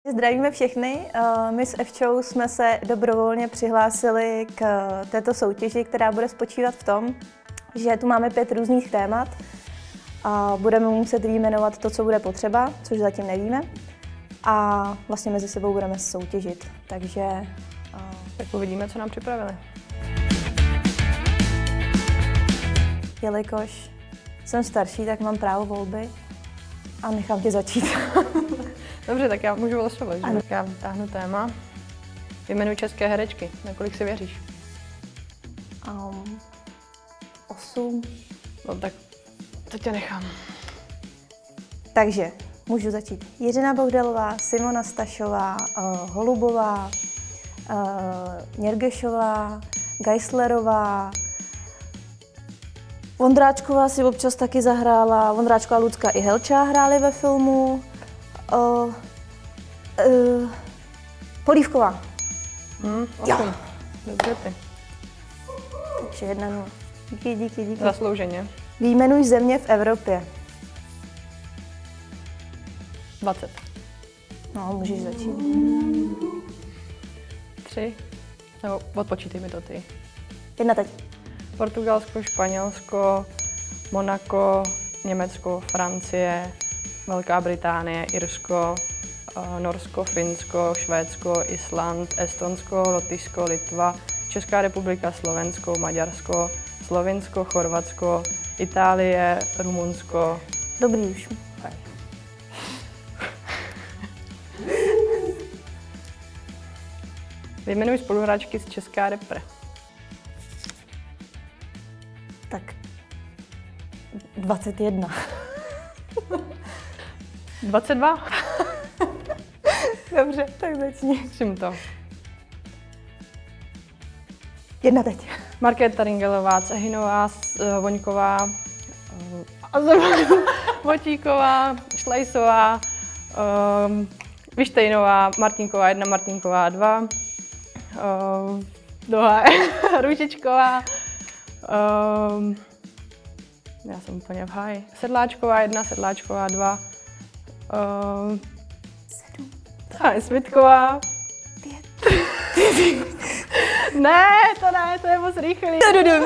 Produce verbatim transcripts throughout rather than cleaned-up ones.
Zdravíme všechny. My s Evčou jsme se dobrovolně přihlásili k této soutěži, která bude spočívat v tom, že tu máme pět různých témat a budeme muset vyjmenovat to, co bude potřeba, což zatím nevíme. A vlastně mezi sebou budeme soutěžit. Takže tak uvidíme, co nám připravili. Jelikož jsem starší, tak mám právo volby a nechám tě začít. Dobře, tak já můžu vylosovat, že? Tak já vytáhnu téma. Vyjmenuji české herečky. Na kolik si věříš? Um, osm. No tak to tě nechám. Takže můžu začít. Jiřina Bohdalová, Simona Stašová, uh, Holubová, uh, Něrgešová, Geislerová, Vondráčková si občas taky zahrála, Vondráčková, Lucka i Helča hráli ve filmu. Uh, uh, Polívková. Hmm, osm. Dobře ty. Takže jedna nula. Díky, díky, díky. Zaslouženě. Vyjmenuj země v Evropě. dvacet. No, můžeš začít. tři. Nebo odpočítej mi to ty. Jedna teď. Portugalsko, Španělsko, Monako, Německo, Francie, Velká Británie, Irsko, Norsko, Finsko, Švédsko, Island, Estonsko, Lotyšsko, Litva, Česká republika, Slovensko, Maďarsko, Slovinsko, Chorvatsko, Itálie, Rumunsko. Dobrý už. Vyjmenuj spoluhráčky z Česká repre. Tak dvacet jedna. dvacet dva. Dobře, tak začni. Čím to? Jedna teď. Markéta Ringelová, Cehinová, Voňková, Votíková, Šlajsová, um, Vištejnová, Martinková jedna, Martinková dva, um, Doha, Růžičková, um, já jsem úplně v háji, Sedláčková jedna, Sedláčková dva, um, Sedm. Svitková. Pět. Ne, to ne, to je moc rychlý.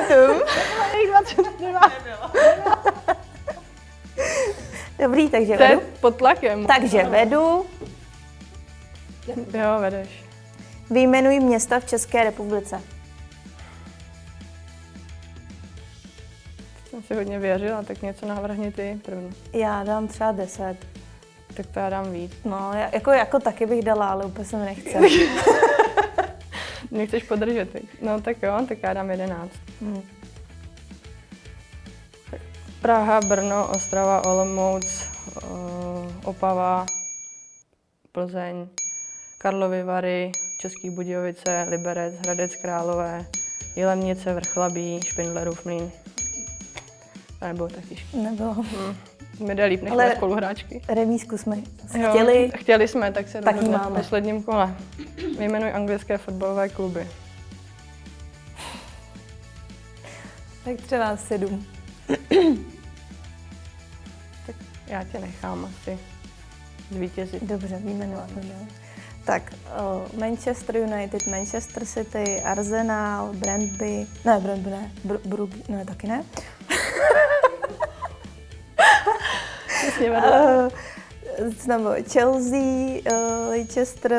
Dobrý, takže to je vedu. pod tlakem. Takže vedu. Jo, vedeš. Vyjmenuj města v České republice. Jsem si hodně věřila, tak něco navrhni ty první. Já dám třeba deset. Tak to já dám víc. No, já, jako, jako taky bych dala, ale úplně se mi nechce. Nechceš podržet, ty. No tak jo, tak já dám jedenáct. Hmm. Praha, Brno, Ostrava, Olomouc, Opava, Plzeň, Karlovy Vary, Český Budějovice, Liberec, Hradec Králové, Jilemnice, Vrchlabí, Špindlerův Mlýn. To nebylo tak těžké. Nebylo. Hmm. Mi jde líp než moje spoluhráčky. Remízku jsme jo, chtěli. Chtěli jsme, tak se rozhodne v posledním kole. Vyjmenuj anglické fotbalové kluby. Tak třeba sedm. Tak já tě nechám asi zvítězit. Dobře, vyjmenovat. Tak, uh, Manchester United, Manchester City, Arsenal, Brøndby, ne, Brøndby ne, Br Brug, ne, taky ne. uh, znamená Chelsea, uh, Leicester,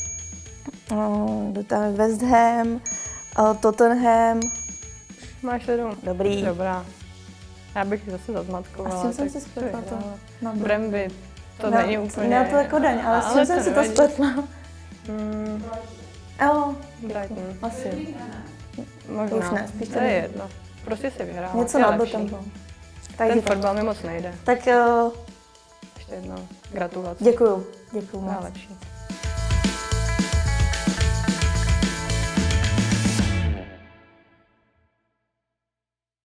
uh, West Ham, uh, Tottenham. Máš sedm. Dobrý. Dobrá. Já bych zase zazmatkovala. A s čím jsem si spletla to? Brøndby. To no, není úplně... Měla to jako daň, ale s čím jsem si to spletla? Hmm. Jo. Brighton. Asi. Možná. To už ne, spíš to je jedno. Prostě si vyhrála. Něco na tempo. Ten fotbal mi moc nejde. Tak uh, ještě jednou gratulace. Děkuju. Děkuju moc. Nejlepší.